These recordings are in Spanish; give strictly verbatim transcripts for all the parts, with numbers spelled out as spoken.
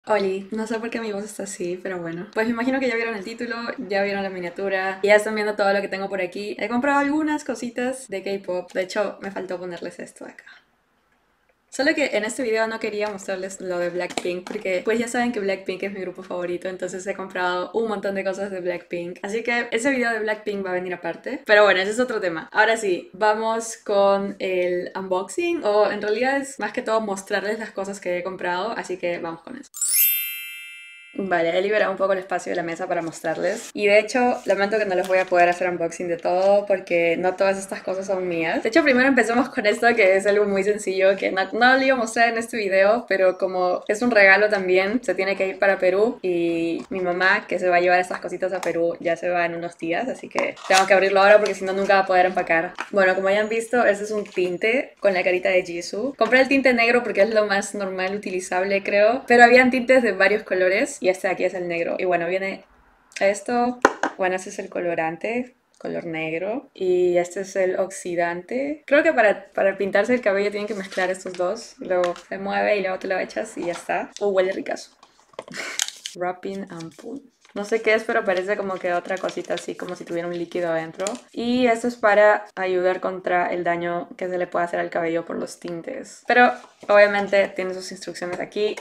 Oli, no sé por qué mi voz está así, pero bueno. Pues me imagino que ya vieron el título, ya vieron la miniatura, y ya están viendo todo lo que tengo por aquí. He comprado algunas cositas de K-pop, de hecho me faltó ponerles esto de acá. Solo que en este video no quería mostrarles lo de Blackpink porque pues ya saben que Blackpink es mi grupo favorito, entonces he comprado un montón de cosas de Blackpink. Así que ese video de Blackpink va a venir aparte. Pero bueno, ese es otro tema. Ahora sí, vamos con el unboxing, o en realidad es más que todo mostrarles las cosas que he comprado, así que vamos con eso. Vale, he liberado un poco el espacio de la mesa para mostrarles. Y de hecho, lamento que no les voy a poder hacer unboxing de todo porque no todas estas cosas son mías. De hecho, primero empecemos con esto, que es algo muy sencillo, que no, no lo iba a mostrar en este video, pero como es un regalo también, se tiene que ir para Perú y mi mamá, que se va a llevar estas cositas a Perú, ya se va en unos días, así que tengo que abrirlo ahora porque si no nunca va a poder empacar. Bueno, como ya han visto, este es un tinte con la carita de Jisoo. Compré el tinte negro porque es lo más normal utilizable, creo, pero habían tintes de varios colores y este de aquí es el negro. Y bueno, viene esto, bueno, este es el colorante, color negro, y este es el oxidante. Creo que para, para pintarse el cabello tienen que mezclar estos dos, luego se mueve y luego te lo echas y ya está. Uh, huele ricazo. Wrapping Ampoule. No sé qué es, pero parece como que otra cosita así, como si tuviera un líquido adentro. Y esto es para ayudar contra el daño que se le puede hacer al cabello por los tintes. Pero obviamente tiene sus instrucciones aquí.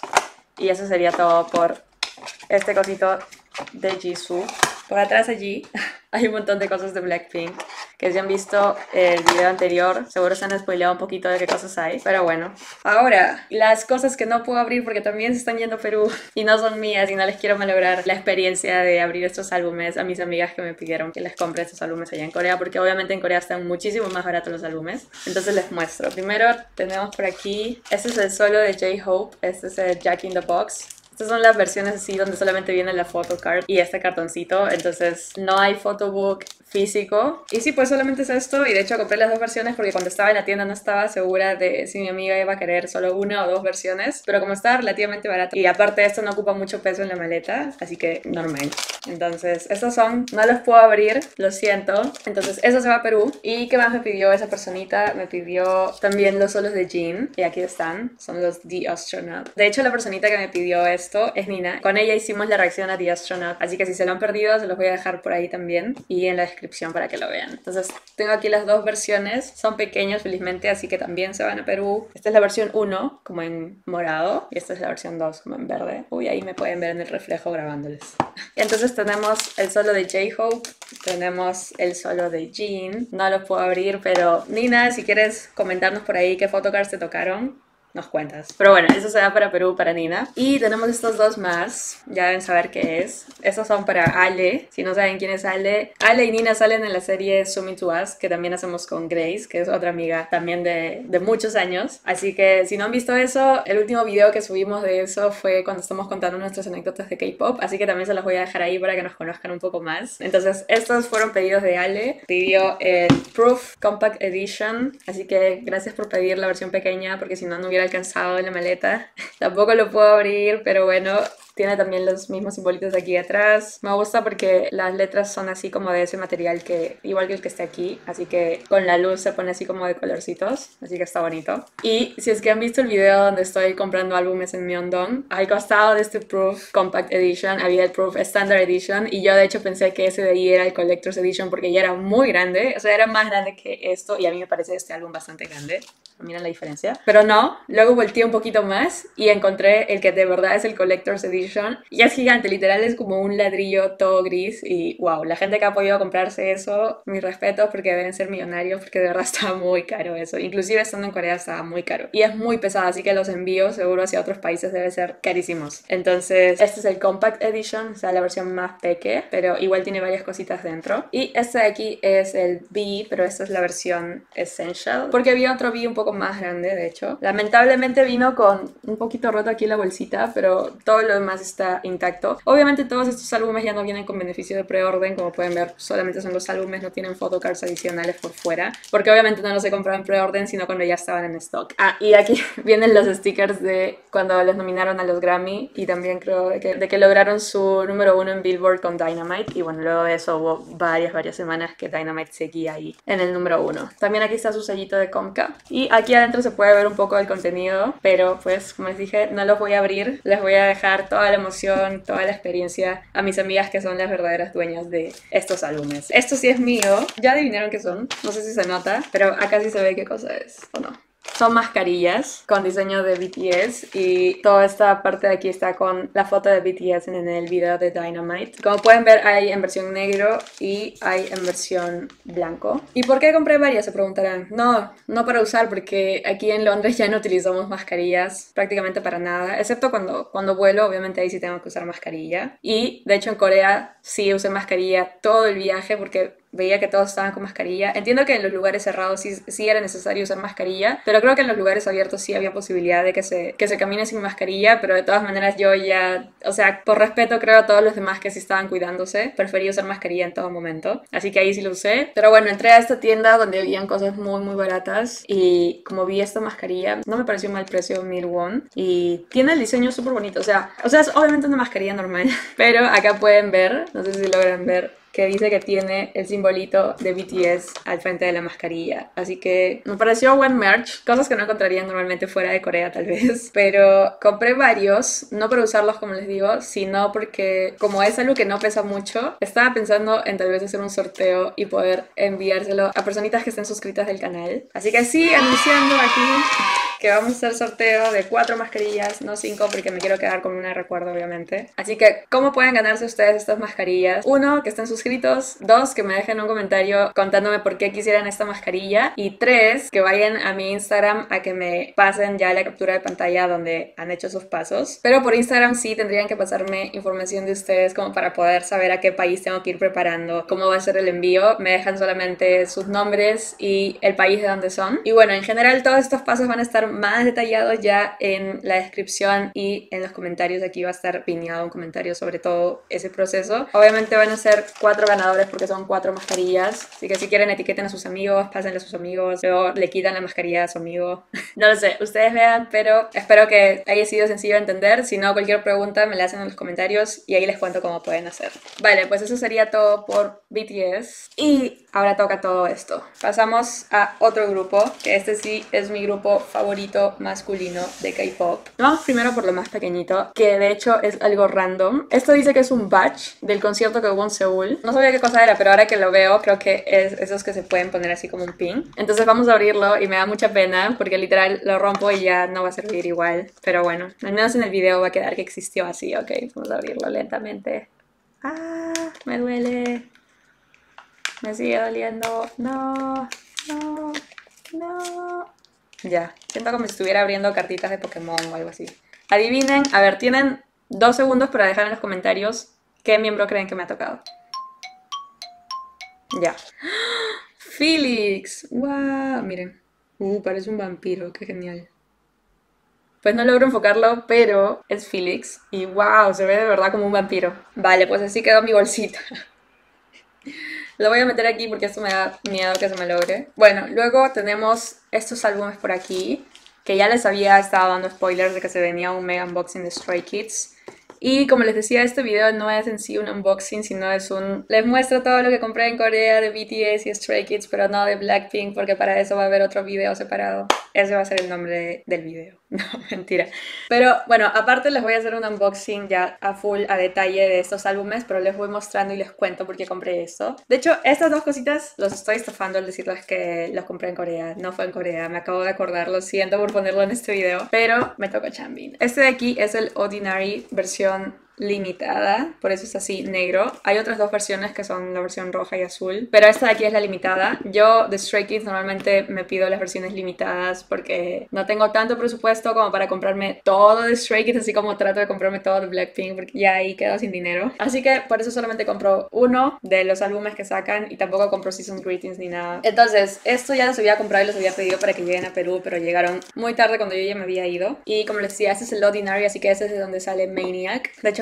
Y eso sería todo por este cosito de Jisoo. Por atrás allí hay un montón de cosas de Blackpink que si han visto el video anterior seguro se han spoileado un poquito de qué cosas hay, pero bueno. Ahora, las cosas que no puedo abrir porque también se están yendo a Perú y no son mías y no les quiero malograr la experiencia de abrir estos álbumes a mis amigas que me pidieron que les compre estos álbumes allá en Corea, porque obviamente en Corea están muchísimo más baratos los álbumes. Entonces les muestro. Primero tenemos por aquí, este es el solo de J-Hope, este es el Jack in the Box. Estas son las versiones así donde solamente viene la photocard y este cartoncito, entonces no hay photobook físico. Y sí, pues solamente es esto, y de hecho compré las dos versiones porque cuando estaba en la tienda no estaba segura de si mi amiga iba a querer solo una o dos versiones, pero como estaba relativamente barato y aparte esto no ocupa mucho peso en la maleta, así que normal. Entonces estos son, no los puedo abrir, lo siento. Entonces eso se va a Perú. ¿Y qué más me pidió esa personita? Me pidió también los solos de Jin, y aquí están, son los The Astronaut. De hecho la personita que me pidió es Esto es Nina. Con ella hicimos la reacción a The Astronaut, así que si se lo han perdido se los voy a dejar por ahí también y en la descripción para que lo vean. Entonces tengo aquí las dos versiones, son pequeños felizmente, así que también se van a Perú. Esta es la versión uno, como en morado, y esta es la versión dos, como en verde. Uy, ahí me pueden ver en el reflejo grabándoles. Entonces tenemos el solo de J-Hope, tenemos el solo de Jin. No los puedo abrir, pero Nina, si quieres comentarnos por ahí qué photocards te tocaron, nos cuentas. Pero bueno, eso se va para Perú, para Nina. Y tenemos estos dos más, ya deben saber qué es. Estos son para Ale, si no saben quién es Ale. Ale y Nina salen en la serie Zoom Into Us, que también hacemos con Grace, que es otra amiga también de, de muchos años. Así que si no han visto eso, el último video que subimos de eso fue cuando estamos contando nuestras anécdotas de K-pop, así que también se los voy a dejar ahí para que nos conozcan un poco más. Entonces estos fueron pedidos de Ale. Pidió el Proof Compact Edition, así que gracias por pedir la versión pequeña, porque si no, no hubiera alcanzado en la maleta. Tampoco lo puedo abrir, pero bueno, tiene también los mismos simbolitos de aquí atrás. Me gusta porque las letras son así como de ese material, que igual que el que está aquí, así que con la luz se pone así como de colorcitos, así que está bonito. Y si es que han visto el video donde estoy comprando álbumes en Myeongdong, al costado de este Proof Compact Edition había el Proof Standard Edition, y yo de hecho pensé que ese de ahí era el Collector's Edition porque ya era muy grande, o sea, era más grande que esto, y a mí me parece este álbum bastante grande. Miren la diferencia. Pero no, luego volteé un poquito más y encontré el que de verdad es el Collector's Edition. Y es gigante, literal es como un ladrillo todo gris. Y wow, la gente que ha podido comprarse eso, mis respetos, porque deben ser millonarios, porque de verdad estaba muy caro eso. Inclusive estando en Corea estaba muy caro. Y es muy pesado, así que los envíos seguro hacia otros países deben ser carísimos. Entonces este es el Compact Edition, o sea, la versión más peque, pero igual tiene varias cositas dentro. Y este de aquí es el B, pero esta es la versión Essential, porque había otro B un poco más grande, de hecho. Lamentablemente vino con un poquito roto aquí la bolsita, pero todo lo demás está intacto. Obviamente todos estos álbumes ya no vienen con beneficio de preorden, como pueden ver, solamente son los álbumes, no tienen photocards adicionales por fuera, porque obviamente no los he comprado en preorden, sino cuando ya estaban en stock. Ah, y aquí vienen los stickers de cuando los nominaron a los Grammy, y también creo de que, de que lograron su número uno en Billboard con Dynamite, y bueno, luego de eso hubo varias, varias semanas que Dynamite seguía ahí en el número uno. También aquí está su sellito de Comca, y aquí adentro se puede ver un poco del contenido, pero pues como les dije, no los voy a abrir. Les voy a dejar toda la emoción, toda la experiencia a mis amigas que son las verdaderas dueñas de estos álbumes. Esto sí es mío. Ya adivinaron qué son. No sé si se nota, pero acá sí se ve qué cosa es o no. Son mascarillas con diseño de B T S y toda esta parte de aquí está con la foto de B T S en el video de Dynamite. Como pueden ver, hay en versión negro y hay en versión blanco. ¿Y por qué compré varias? Se preguntarán. No, no para usar, porque aquí en Londres ya no utilizamos mascarillas prácticamente para nada, excepto cuando, cuando vuelo, obviamente ahí sí tengo que usar mascarilla. Y de hecho en Corea sí usé mascarilla todo el viaje porque veía que todos estaban con mascarilla. Entiendo que en los lugares cerrados sí, sí era necesario usar mascarilla, pero creo que en los lugares abiertos sí había posibilidad de que se, que se camine sin mascarilla, pero de todas maneras yo ya, o sea, por respeto creo a todos los demás que sí estaban cuidándose, preferí usar mascarilla en todo momento, así que ahí sí lo usé. Pero bueno, entré a esta tienda donde habían cosas muy muy baratas y como vi esta mascarilla, no me pareció mal precio, mil won, y tiene el diseño súper bonito, o sea, o sea, es obviamente una mascarilla normal, pero acá pueden ver, no sé si logran ver, que dice que tiene el simbolito de B T S al frente de la mascarilla. Así que me pareció buen merch, cosas que no encontrarían normalmente fuera de Corea tal vez. Pero compré varios, no para usarlos como les digo, sino porque como es algo que no pesa mucho, estaba pensando en tal vez hacer un sorteo y poder enviárselo a personitas que estén suscritas del canal. Así que sí, anunciando aquí que vamos a hacer sorteo de cuatro mascarillas, no cinco, porque me quiero quedar con una de recuerdo, obviamente. Así que, ¿cómo pueden ganarse ustedes estas mascarillas? Uno, que estén suscritos. Dos, que me dejen un comentario contándome por qué quisieran esta mascarilla. Y tres, que vayan a mi Instagram a que me pasen ya la captura de pantalla donde han hecho sus pasos. Pero por Instagram sí tendrían que pasarme información de ustedes como para poder saber a qué país tengo que ir preparando, cómo va a ser el envío. Me dejan solamente sus nombres y el país de donde son. Y bueno, en general todos estos pasos van a estar más detallados ya en la descripción y en los comentarios. Aquí va a estar pineado un comentario sobre todo ese proceso. Obviamente van a ser cuatro ganadores porque son cuatro mascarillas, así que si quieren etiqueten a sus amigos, pásenle a sus amigos, luego le quitan la mascarilla a su amigo. No lo sé, ustedes vean, pero espero que haya sido sencillo de entender. Si no, cualquier pregunta me la hacen en los comentarios y ahí les cuento cómo pueden hacer. Vale, pues eso sería todo por B T S y ahora toca todo esto. Pasamos a otro grupo, que este sí es mi grupo favorito masculino de K-pop. Vamos primero por lo más pequeñito, que de hecho es algo random. Esto dice que es un badge del concierto que hubo en Seúl. No sabía qué cosa era, pero ahora que lo veo creo que es esos que se pueden poner así como un pin. Entonces vamos a abrirlo y me da mucha pena porque literal lo rompo y ya no va a servir igual. Pero bueno, al menos en el video va a quedar que existió así. Ok, vamos a abrirlo lentamente. Ah, me duele. Me sigue doliendo. No, no, no. Ya, siento como si estuviera abriendo cartitas de Pokémon o algo así. Adivinen, a ver, tienen dos segundos para dejar en los comentarios qué miembro creen que me ha tocado. Ya. ¡Felix! ¡Wow! Miren. Uh, parece un vampiro, qué genial. Pues no logro enfocarlo, pero es Felix. Y wow, se ve de verdad como un vampiro. Vale, pues así quedó mi bolsita. Lo voy a meter aquí porque esto me da miedo que se me logre. Bueno, luego tenemos estos álbumes por aquí, que ya les había estado dando spoilers de que se venía un mega unboxing de Stray Kids. Y como les decía, este video no es en sí un unboxing, sino es un... Les muestro todo lo que compré en Corea de B T S y Stray Kids, pero no de Blackpink, porque para eso va a haber otro video separado. Ese va a ser el nombre del video. No, mentira. Pero bueno, aparte les voy a hacer un unboxing ya a full, a detalle de estos álbumes, pero les voy mostrando y les cuento por qué compré esto. De hecho, estas dos cositas los estoy estafando al decirles que los compré en Corea. No fue en Corea, me acabo de acordar, lo siento por ponerlo en este video, pero me toca Changbin. Este de aquí es el Ordinary versión limitada, por eso es así negro. Hay otras dos versiones que son la versión roja y azul, pero esta de aquí es la limitada. Yo de Stray Kids normalmente me pido las versiones limitadas porque no tengo tanto presupuesto como para comprarme todo de Stray Kids, así como trato de comprarme todo de Blackpink porque ya ahí quedo sin dinero. Así que por eso solamente compro uno de los álbumes que sacan y tampoco compro Season Greetings ni nada. Entonces esto ya los había comprado y los había pedido para que lleguen a Perú, pero llegaron muy tarde cuando yo ya me había ido. Y como les decía, este es el Ordinary, así que ese es de donde sale Maniac. De hecho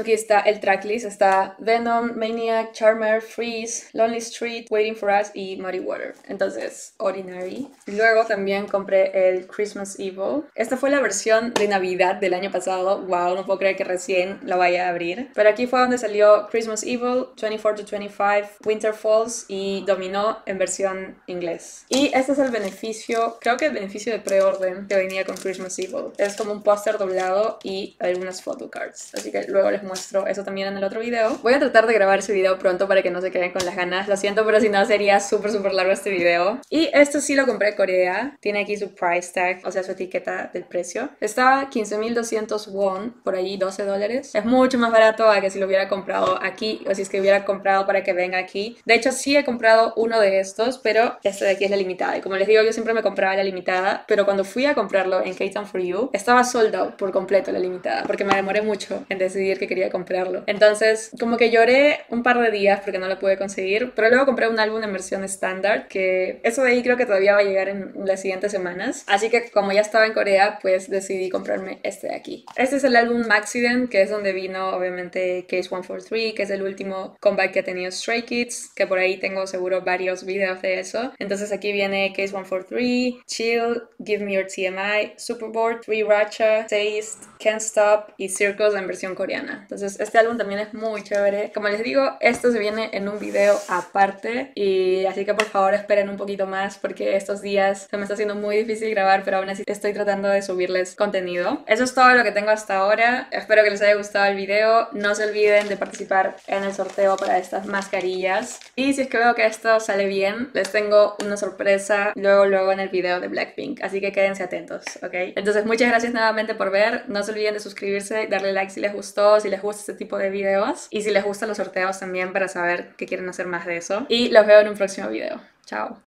Aquí está el tracklist, está Venom, Maniac, Charmer, Freeze, Lonely Street, Waiting for Us y Muddy Water. Entonces, Ordinary. Luego también compré el Christmas Evil. Esta fue la versión de Navidad del año pasado. Wow, no puedo creer que recién la vaya a abrir. Pero aquí fue donde salió Christmas Evil, veinticuatro to veinticinco, Winter Falls y Dominó en versión inglés. Y este es el beneficio, creo que el beneficio de preorden que venía con Christmas Evil. Es como un póster doblado y algunas photocards. Así que luego les muestro eso también en el otro video. Voy a tratar de grabar ese video pronto para que no se queden con las ganas. Lo siento, pero si no sería súper súper largo este video. Y esto sí lo compré en Corea. Tiene aquí su price tag, o sea su etiqueta del precio. Estaba quince mil doscientos won, por ahí doce dólares. Es mucho más barato a que si lo hubiera comprado aquí o si es que hubiera comprado para que venga aquí. De hecho sí he comprado uno de estos, pero este de aquí es la limitada. Y como les digo, yo siempre me compraba la limitada, pero cuando fui a comprarlo en K-Town for You estaba sold out por completo la limitada, porque me demoré mucho en decidir que quería comprarlo. Entonces como que lloré un par de días porque no lo pude conseguir, pero luego compré un álbum en versión estándar, que eso de ahí creo que todavía va a llegar en las siguientes semanas. Así que como ya estaba en Corea, pues decidí comprarme este de aquí. Este es el álbum Maxident, que es donde vino obviamente Case ciento cuarenta y tres, que es el último comeback que ha tenido Stray Kids, que por ahí tengo seguro varios videos de eso. Entonces aquí viene Case ciento cuarenta y tres, Chill, Give Me Your T M I, Superboard, Three Racha, Taste, Can't Stop y Circles en versión coreana. Entonces este álbum también es muy chévere. Como les digo, esto se viene en un video aparte, y así que por favor esperen un poquito más porque estos días se me está haciendo muy difícil grabar, pero aún así estoy tratando de subirles contenido. Eso es todo lo que tengo hasta ahora. Espero que les haya gustado el video. No se olviden de participar en el sorteo para estas mascarillas. Y si es que veo que esto sale bien, les tengo una sorpresa luego luego en el video de Blackpink. Así que quédense atentos, ¿ok? Entonces muchas gracias nuevamente por ver. No se olviden de suscribirse, darle like si les gustó, si les gusta este tipo de videos. Y si les gustan los sorteos también, para saber que quieren hacer más de eso. Y los veo en un próximo video. Chao.